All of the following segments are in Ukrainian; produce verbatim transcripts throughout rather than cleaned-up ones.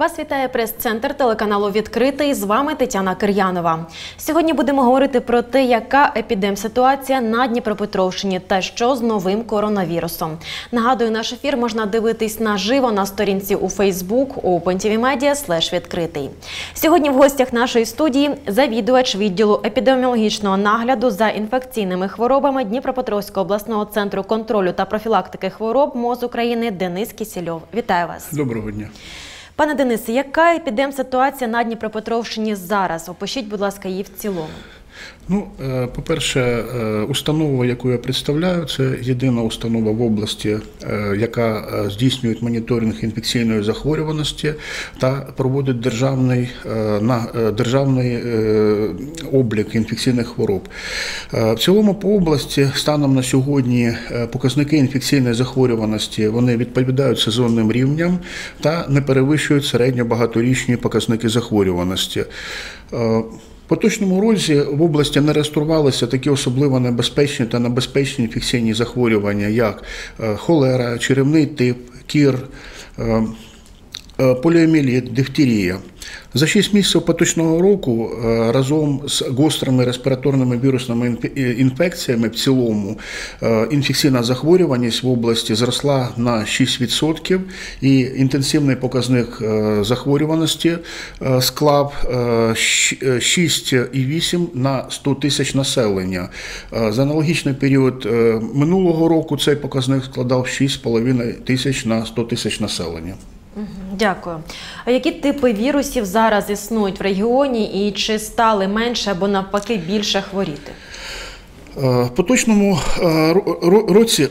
Вас вітає прес-центр телеканалу «Відкритий». З вами Тетяна Кир'янова. Сьогодні будемо говорити про те, яка епідемситуація на Дніпропетровщині та що з новим коронавірусом. Нагадую, наш ефір можна дивитись наживо на сторінці у Facebook OpenTVMedia слеш відкритий. Сьогодні в гостях нашої студії завідувач відділу епідеміологічного нагляду за інфекційними хворобами Дніпропетровського обласного центру контролю та профілактики хвороб МОЗ України Денис Кісельов. Вітаю вас. Доброго дня. Пане Денисе, яка епідемситуація на Дніпропетровщині зараз? Опишіть, будь ласка, її в цілому. Ну, по-перше, установа, яку я представляю, це єдина установа в області, яка здійснює моніторинг інфекційної захворюваності та проводить державний, державний облік інфекційних хвороб. В цілому по області станом на сьогодні показники інфекційної захворюваності вони відповідають сезонним рівням та не перевищують середньо-багаторічні показники захворюваності. В поточному році в області не реєструвалися такі особливо небезпечні та небезпечні інфекційні захворювання, як холера, черевний тип, кір, поліомієліт, дифтерія. За шість місяців поточного року разом з гострими респіраторними вірусними інфекціями в цілому інфекційна захворюваність в області зросла на шість відсотків і інтенсивний показник захворюваності склав шість цілих вісім десятих на сто тисяч населення. За аналогічний період минулого року цей показник складав шість цілих п'ять десятих тисяч на сто тисяч населення. Дякую. А які типи вірусів зараз існують в регіоні і чи стали менше або навпаки більше хворіти? В поточному році...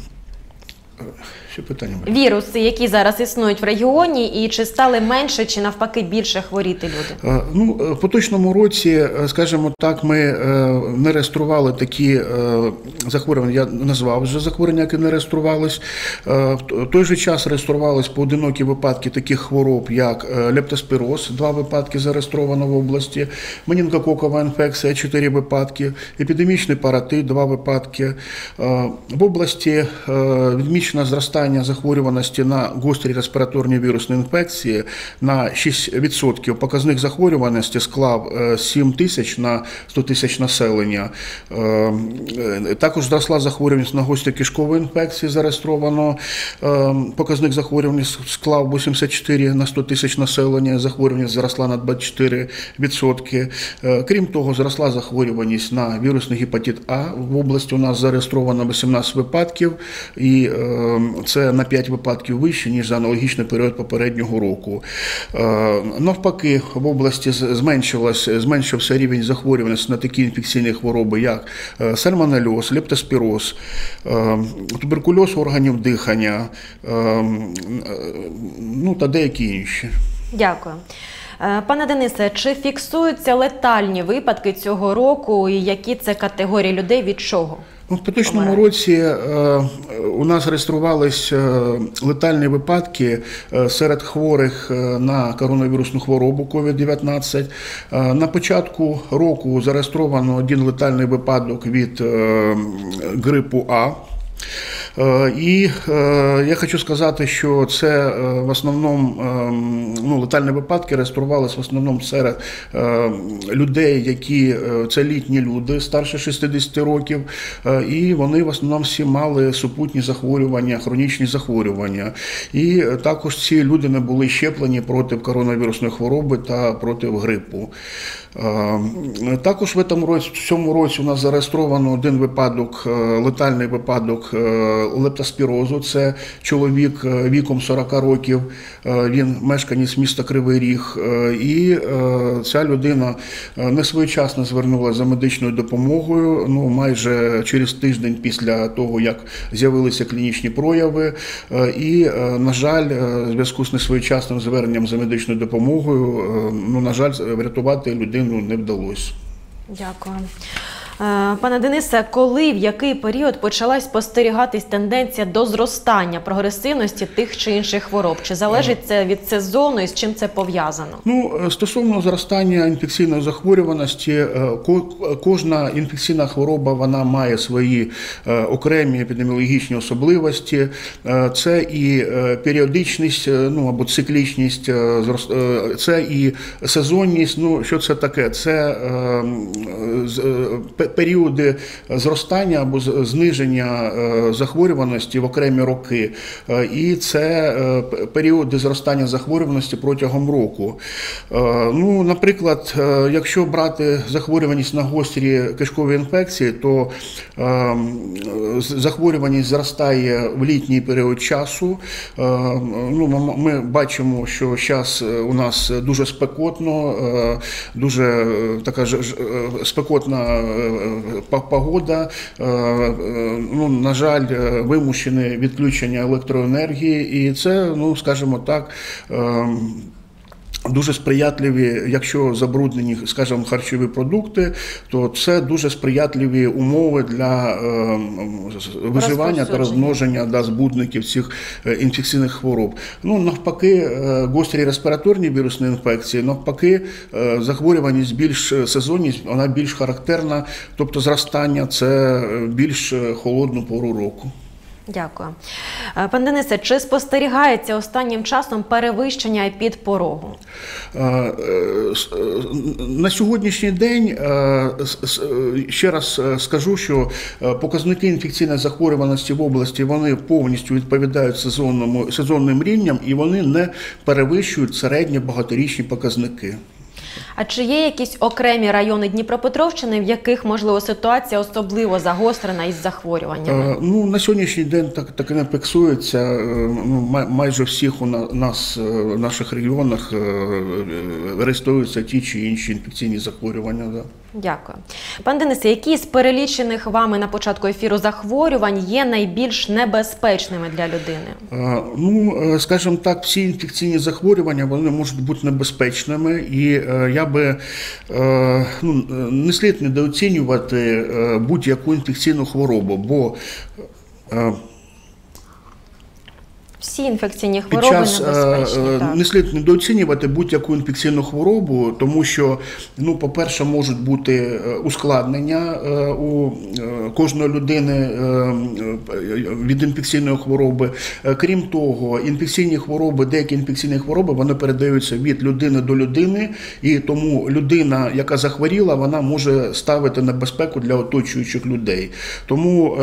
Ще питання. Віруси, які зараз існують в регіоні, і чи стали менше, чи навпаки більше хворіти люди? Ну, в поточному році, скажімо так, ми не реєстрували такі захворювання, я назвав вже захворювання, які не реєструвались. В той же час реєструвались поодинокі випадки таких хвороб, як лептоспіроз, два випадки зареєстровано в області, менінгококова інфекція, чотири випадки, епідемічний паротит, два випадки. В області відмічено зростання захворюваності на гострі респіраторні вірусні інфекції на шість відсотків. Показник захворюваності склав сім тисяч на сто тисяч населення. Також зросла захворюваність на гострі кишкові інфекції, зареєстровано. Показник захворюваності склав вісімдесят чотири на сто тисяч населення, захворюваність зросла на двадцять чотири відсотки. Крім того, зросла захворюваність на вірусний гепатит А. В області у нас зареєстровано вісімнадцять випадків, і це на п'ять випадків вище, ніж за аналогічний період попереднього року. Навпаки, в області зменшився рівень захворюваності на такі інфекційні хвороби, як сальмонельоз, лептоспіроз, туберкульоз органів дихання, ну та деякі інші. Дякую. Пане Денисе, чи фіксуються летальні випадки цього року і які це категорії людей, від чого? В поточному році у нас реєструвалися летальні випадки серед хворих на коронавірусну хворобу ковід дев'ятнадцять. На початку року зареєстровано один летальний випадок від грипу А. І я хочу сказати, що це в основному, ну, летальні випадки реєструвалися в основному серед людей, які, це літні люди, старше шістдесят років, і вони в основному всі мали супутні захворювання, хронічні захворювання. І також ці люди не були щеплені проти коронавірусної хвороби та проти грипу. Також в цьому році, в цьому році у нас зареєстровано один випадок, летальний випадок лептоспірозу. Це чоловік віком сорок років, він мешканець міста Кривий Ріг, і ця людина несвоєчасно звернулася за медичною допомогою, ну, майже через тиждень після того, як з'явилися клінічні прояви, і, на жаль, в зв'язку з несвоєчасним зверненням за медичною допомогою, ну, на жаль, врятувати людину не вдалося. Дякую. Пане Денисе, коли, в який період почалась спостерігатись тенденція до зростання прогресивності тих чи інших хвороб? Чи залежить це від сезону і з чим це пов'язано? Ну, стосовно зростання інфекційної захворюваності, кожна інфекційна хвороба, вона має свої окремі епідеміологічні особливості. Це і періодичність, ну, або циклічність, це і сезонність. Ну, що це таке? Це періоди зростання або зниження захворюваності в окремі роки. І це періоди зростання захворюваності протягом року. Ну, наприклад, якщо брати захворюваність на гострі кишкові інфекції, то захворюваність зростає в літній період часу. Ну, ми бачимо, що зараз у нас дуже спекотно, дуже така спекотна погода. Ну, на жаль, вимушене відключення електроенергії, і це, ну, скажімо так, дуже сприятливі, якщо забруднені, скажімо, харчові продукти, то це дуже сприятливі умови для е, виживання та розмноження да, збудників цих інфекційних хвороб. Ну, навпаки, гострі респіраторні вірусні інфекції, навпаки, захворюваність більш сезонність, вона більш характерна, тобто зростання – це більш холодну пору року. Дякую. Пан Денисе, чи спостерігається останнім часом перевищення епідпорогу? На сьогоднішній день, ще раз скажу, що показники інфекційної захворюваності в області, вони повністю відповідають сезонному, сезонним рівням і вони не перевищують середні багаторічні показники. А чи є якісь окремі райони Дніпропетровщини, в яких, можливо, ситуація особливо загострена із захворюваннями? Ну, на сьогоднішній день так, так і не фіксується. Ну, май, майже всіх у нас, в наших регіонах реєструються ті чи інші інфекційні захворювання. Да. Дякую. Пан Денисе, які з перелічених вами на початку ефіру захворювань є найбільш небезпечними для людини? Ну, скажімо так, всі інфекційні захворювання, вони можуть бути небезпечними, і я би, ну, не слід недооцінювати будь-яку інфекційну хворобу, бо всі інфекційні хвороби час, небезпечні. Так. Не слід недооцінювати будь-яку інфекційну хворобу, тому що, ну, по-перше, можуть бути ускладнення у кожної людини від інфекційної хвороби. Крім того, інфекційні хвороби, деякі інфекційні хвороби, вони передаються від людини до людини, і тому людина, яка захворіла, вона може ставити небезпеку для оточуючих людей. Тому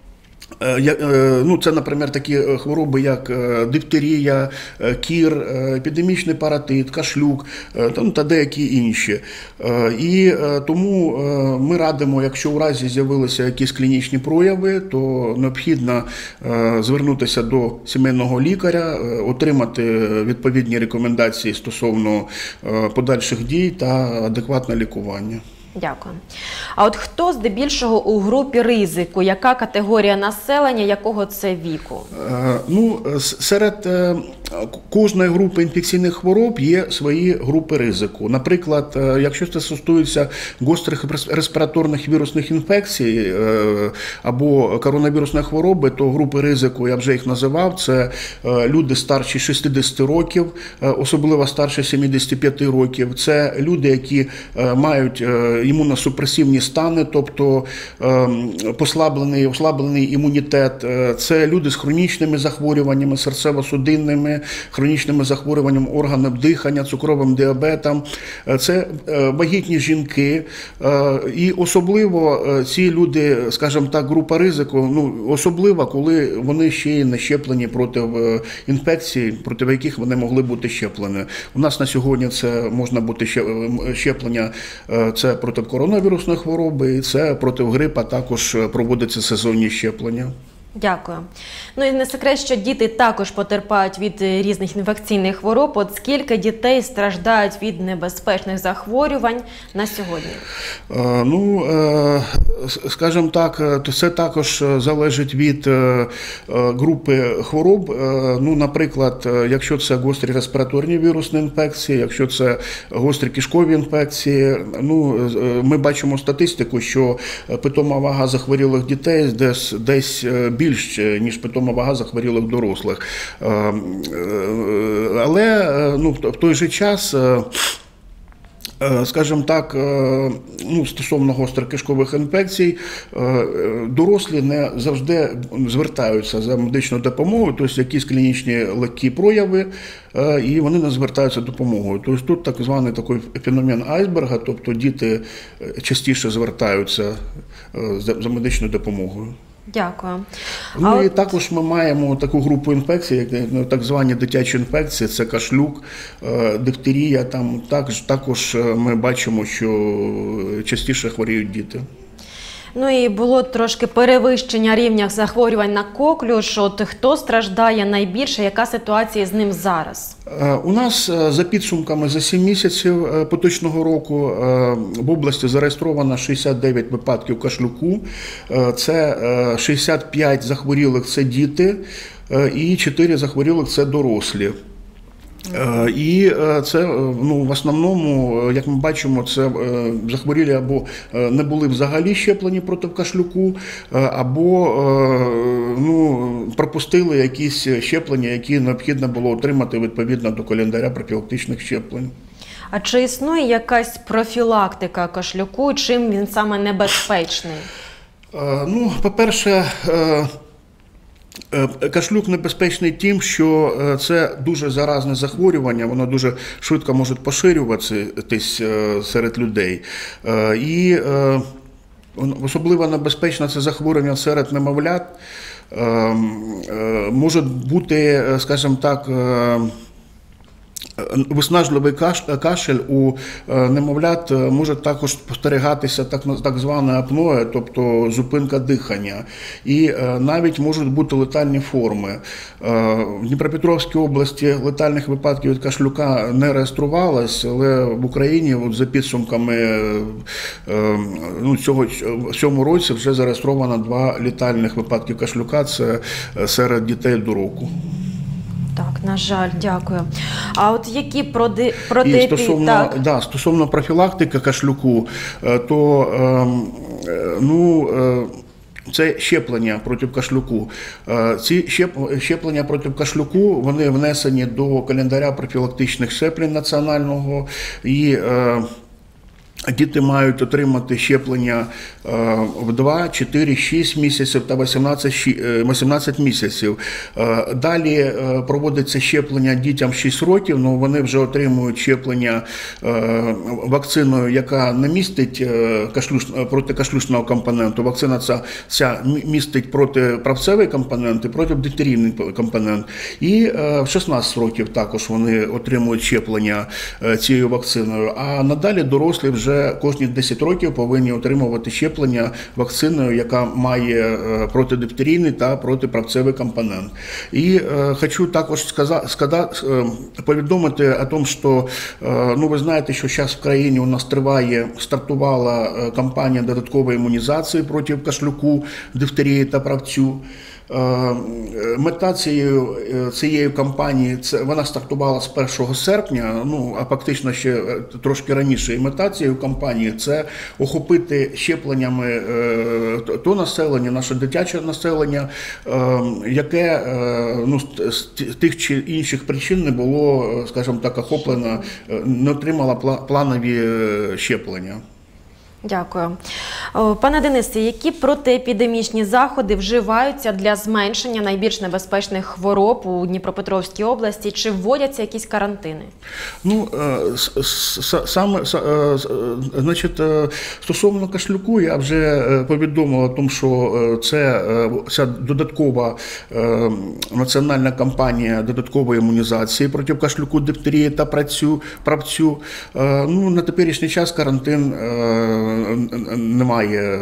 ну, це, наприклад, такі хвороби, як дифтерія, кір, епідемічний паротит, кашлюк та деякі інші. І тому ми радимо, якщо в разі з'явилися якісь клінічні прояви, то необхідно звернутися до сімейного лікаря, отримати відповідні рекомендації стосовно подальших дій та адекватне лікування. Дякую. А от хто здебільшого у групі ризику? Яка категорія населення, якого це віку? Ну, серед кожної групи інфекційних хвороб є свої групи ризику. Наприклад, якщо це стосується гострих респіраторних вірусних інфекцій або коронавірусної хвороби, то групи ризику, я вже їх називав, це люди старші шістдесят років, особливо старші сімдесят п'ять років. Це люди, які мають імуносупресивні стани, тобто послаблений, ослаблений імунітет. Це люди з хронічними захворюваннями, серцево-судинними, хронічними захворюваннями органів дихання, цукровим діабетом. Це вагітні жінки. І особливо ці люди, скажімо так, група ризику, ну, особливо, коли вони ще й не щеплені проти інфекцій, проти яких вони могли бути щеплені. У нас на сьогодні це можна бути щеплення, це проти коронавірусної хвороби, і це проти грипа також проводиться сезонні щеплення. Дякую. Ну і не секрет, що діти також потерпають від різних інфекційних хвороб. От скільки дітей страждають від небезпечних захворювань на сьогодні? Е, ну, е, скажімо так, це також залежить від е, групи хвороб. Е, ну, наприклад, якщо це гострі респіраторні вірусні інфекції, якщо це гострі кишкові інфекції, ну, ми бачимо статистику, що питома вага захворілих дітей десь, десь більше, ніж питома вага захворілих дорослих. Але ну, в той же час, скажімо так, ну, стосовно гострокишкових інфекцій, дорослі не завжди звертаються за медичною допомогою, тобто якісь клінічні легкі прояви, і вони не звертаються допомогою. Тобто тут так званий такий феномен айсберга, тобто діти частіше звертаються за медичною допомогою. Дякую. Ну а і от... також ми маємо таку групу інфекцій, як так звані дитячі інфекції, це кашлюк, дифтерія. Там також, також ми бачимо, що частіше хворіють діти. Ну і було трошки перевищення рівня захворювань на коклюш. От хто страждає найбільше, яка ситуація з ним зараз? У нас за підсумками за сім місяців поточного року в області зареєстровано шістдесят дев'ять випадків кашлюку. Це шістдесят п'ять захворілих – це діти і чотири захворілих – це дорослі. І це, ну, в основному, як ми бачимо, це захворілі або не були взагалі щеплені проти кашлюку, або ну, пропустили якісь щеплення, які необхідно було отримати відповідно до календаря профілактичних щеплень. А чи існує якась профілактика кашлюку, чим він саме небезпечний? Ну, по-перше, кашлюк небезпечний тим, що це дуже заразне захворювання, воно дуже швидко може поширюватись серед людей. І особливо небезпечно це захворювання серед немовлят. Може бути, скажімо так, виснажливий кашель у немовлят може також спостерігатися так, так зване апноe, тобто зупинка дихання. І навіть можуть бути летальні форми. В Дніпропетровській області летальних випадків від кашлюка не реєструвалось, але в Україні от, за підсумками ну, цього, в цьому році вже зареєстровано два летальних випадки кашлюка, це серед дітей до року. Так, на жаль, дякую. А от які проти... І стосовно, так. Да, стосовно профілактики кашлюку, то ну, це щеплення проти кашлюку. Ці щеплення проти кашлюку, вони внесені до календаря профілактичних щеплень національного, і діти мають отримати щеплення в два, чотири, шість місяців та вісімнадцять місяців. Далі проводиться щеплення дітям шість років, але вони вже отримують щеплення вакциною, яка не містить протикашлючного компоненту. Вакцина ця, ця містить протиправцевий компонент і протидифтерійний компонент. І в шістнадцять років також вони отримують щеплення цією вакциною. А надалі дорослі вже кожні десять років повинні отримувати щеплення вакциною, яка має протидифтерійний та протиправцевий компонент. І е, хочу також сказати, сказати, повідомити о тому, що е, ну, ви знаєте, що зараз в країні у нас триває, стартувала кампанія додаткової імунізації проти кашлюку, дифтерії та правцю. Мета цієї, цієї кампанії, це, вона стартувала з першого серпня, ну, а фактично ще трошки раніше. І мета цієї кампанії – це охопити щепленнями то населення, наше дитяче населення, яке ну, з тих чи інших причин не було, скажімо так, охоплено, не отримало планові щеплення. Дякую. Пане Денисе, які протиепідемічні заходи вживаються для зменшення найбільш небезпечних хвороб у Дніпропетровській області? Чи вводяться якісь карантини? Ну, саме, значить, стосовно кашлюку, я вже повідомив о тому, що це ця додаткова національна кампанія додаткової імунізації проти кашлюку, дифтерії та правцю. Ну, на теперішній час карантин немає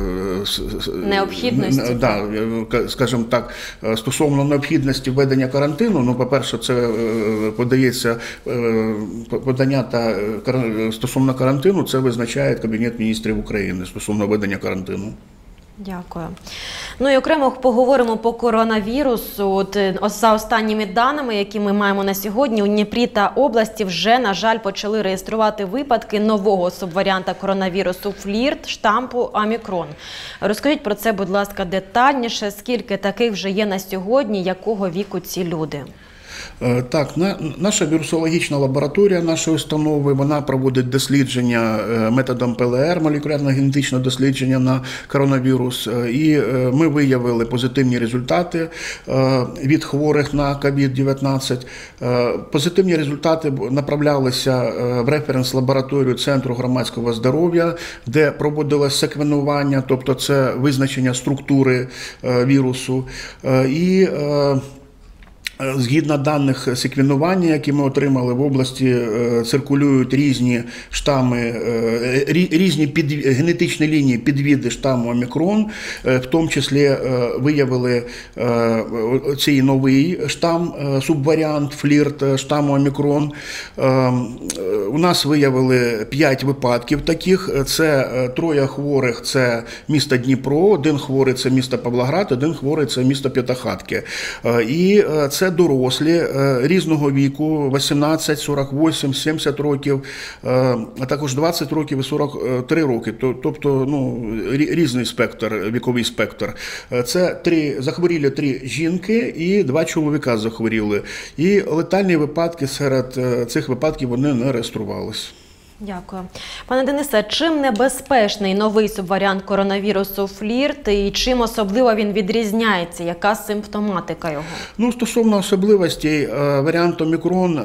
необхідності, да, скажімо так, стосовно необхідності введення карантину. Ну, по-перше, це подається подання та стосовно карантину, це визначає Кабінет міністрів України стосовно введення карантину. Дякую. Ну і окремо поговоримо по коронавірусу. От, за останніми даними, які ми маємо на сьогодні, у Дніпрі та області вже, на жаль, почали реєструвати випадки нового субваріанта коронавірусу флірт штампу омікрон. Розкажіть про це, будь ласка, детальніше, скільки таких вже є на сьогодні, якого віку ці люди? Так, наша вірусологічна лабораторія нашої установи, вона проводить дослідження методом Пе Ел Ер, молекулярно-генетичне дослідження на коронавірус, і ми виявили позитивні результати від хворих на ковід дев'ятнадцять. Позитивні результати направлялися в референс-лабораторію Центру громадського здоров'я, де проводилось секвенування, тобто це визначення структури вірусу. І згідно даних секвенування, які ми отримали, в області циркулюють різні штами, різні під, генетичні лінії підвіди штаму омікрон, в тому числі виявили цей новий штам, субваріант, флірт штаму омікрон. У нас виявили п'ять випадків таких, це троє хворих, це місто Дніпро, один хворий – це місто Павлоград, один хворий – це місто П'ятихатки. І це дорослі різного віку, вісімнадцять, сорок вісім, сімдесят років, а також двадцять років і сорок три роки. Тобто, ну, різний спектр, віковий спектр. Це три, захворіли три жінки і два чоловіка захворіли. І летальні випадки серед цих випадків вони не реєструвалися. Дякую. Пане Денисе, чим небезпечний новий субваріант коронавірусу флірт і чим особливо він відрізняється? Яка симптоматика його? Ну, стосовно особливостей варіанту омікрон,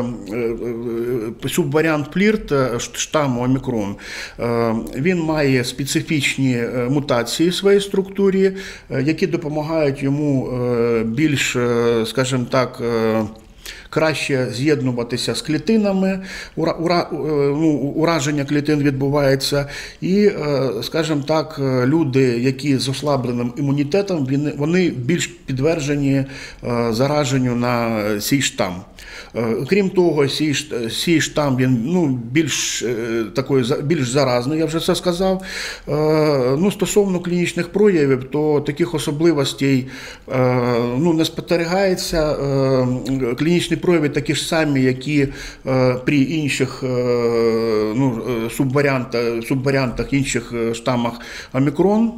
субваріант флірт штаму омікрон, він має специфічні мутації в своїй структурі, які допомагають йому більш, скажімо так, краще з'єднуватися з клітинами, ура, ура, ну, ураження клітин відбувається, і, скажімо так, люди, які з ослабленим імунітетом, вони більш підтверджені зараженню на цей штам. Крім того, цей штам він, ну, більш, такий, більш заразний, я вже це сказав. Ну, стосовно клінічних проявів, то таких особливостей, ну, не спостерігається. Клінічні прояви такі ж самі, які при інших, ну, субваріантах, субваріантах інших штамах омікрон.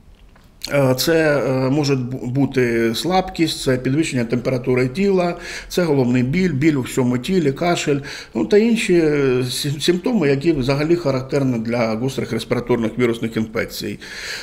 Це може бути слабкість, це підвищення температури тіла, це головний біль, біль у всьому тілі, кашель, ну, та інші симптоми, які взагалі характерні для гострих респіраторних вірусних інфекцій.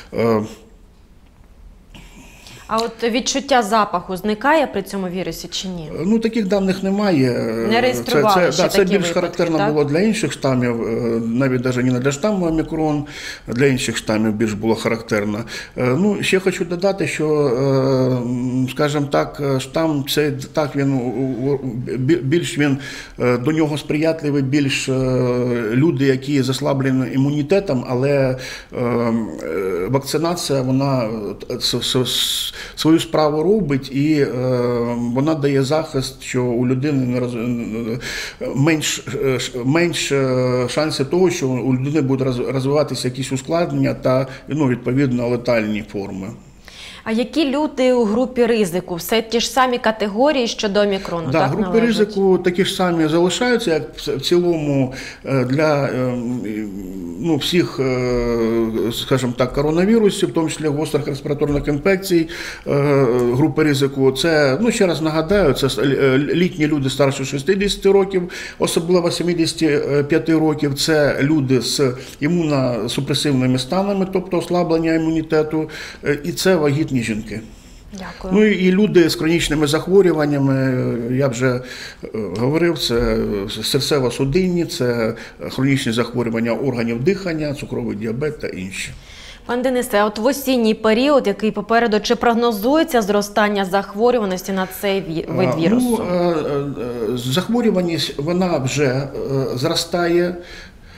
А от відчуття запаху зникає при цьому вірусі чи ні? Ну, таких даних немає. Не реєстрували це, це, ще да, це такі більш випадки, характерно так? було для інших штамів, навіть навіть не для штаму омікрон, для інших штамів більш було характерно. Ну, ще хочу додати, що, скажімо так, штам, це так, він більш він, до нього сприятливий більш люди, які заслаблені імунітетом, але вакцинація, вона свою справу робить, і е, вона дає захист, що у людини не роз... менш, менш шансів того, що у людини будуть розвиватися якісь ускладнення та, ну, відповідно, летальні форми. А які люди у групі ризику? Все ті ж самі категорії щодо омікрону, да, так, групи належать? ризику такі ж самі залишаються, як в цілому для, ну, всіх, скажімо так, коронавірусів, в тому числі гострих респіраторних інфекцій. Групи ризику – це, ну, ще раз нагадаю, це літні люди старше шістдесяти років, особливо сімдесят п'ять років, це люди з імуносупресивними станами, тобто ослаблення імунітету, і це вагітні жінки. Дякую. Ну і люди з хронічними захворюваннями, я вже говорив, це серцево-судинні, це хронічні захворювання органів дихання, цукровий діабет та інші. Пан Денисе, от в осінній період, який попереду, чи прогнозується зростання захворюваності на цей вид вірусу? Ну, захворюваність, вона вже зростає.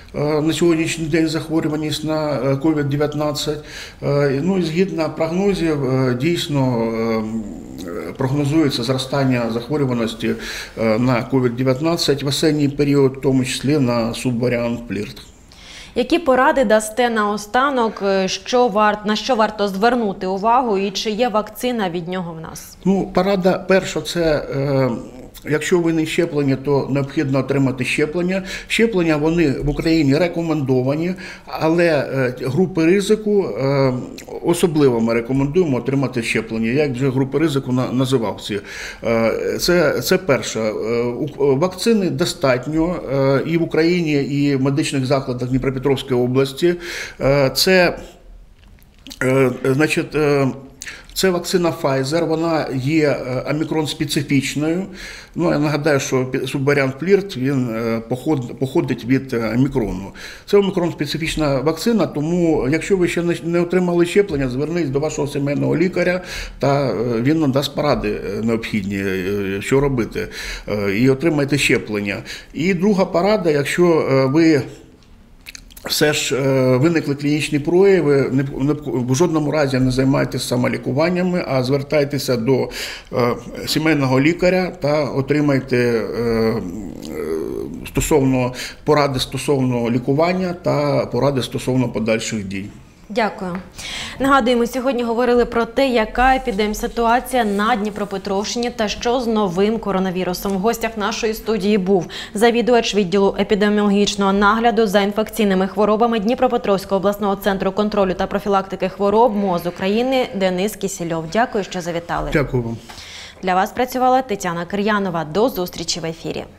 на сьогоднішній день захворюваність на ковід дев'ятнадцять. Ну і згідно прогнозів, дійсно прогнозується зростання захворюваності на ковід дев'ятнадцять в осінній період, в тому числі на субваріант Плірт. Які поради дасте наостанок, що варт, на що варто звернути увагу і чи є вакцина від нього в нас? Ну, порада перша – це е, якщо ви не щеплені, то необхідно отримати щеплення. Щеплення вони в Україні рекомендовані, але е, групи ризику е, особливо ми рекомендуємо отримати щеплення. Я вже групи ризику на, називав ці. Е, це, це перше. Е, вакцини достатньо е, і в Україні, і в медичних закладах Дніпропетровської області. Е, це, е, значить, е, Це вакцина Pfizer, вона є омікрон-специфічною. Ну, я нагадаю, що субваріант Плірт, він походить від омікрону. Це омікрон-специфічна вакцина, тому якщо ви ще не отримали щеплення, зверніть до вашого сімейного лікаря, та він надасть поради необхідні, що робити, і отримайте щеплення. І друга порада, якщо ви все ж виникли клінічні прояви, в жодному разі не займайтеся самолікуваннями, а звертайтеся до сімейного лікаря та отримайте стосовно поради стосовно лікування та поради стосовно подальших дій. Дякую. Нагадуємо, сьогодні говорили про те, яка епідемситуація на Дніпропетровщині та що з новим коронавірусом. В гостях нашої студії був завідувач відділу епідеміологічного нагляду за інфекційними хворобами Дніпропетровського обласного центру контролю та профілактики хвороб МОЗ України Денис Кісільов. Дякую, що завітали. Дякую вам. Для вас працювала Тетяна Кир'янова. До зустрічі в ефірі.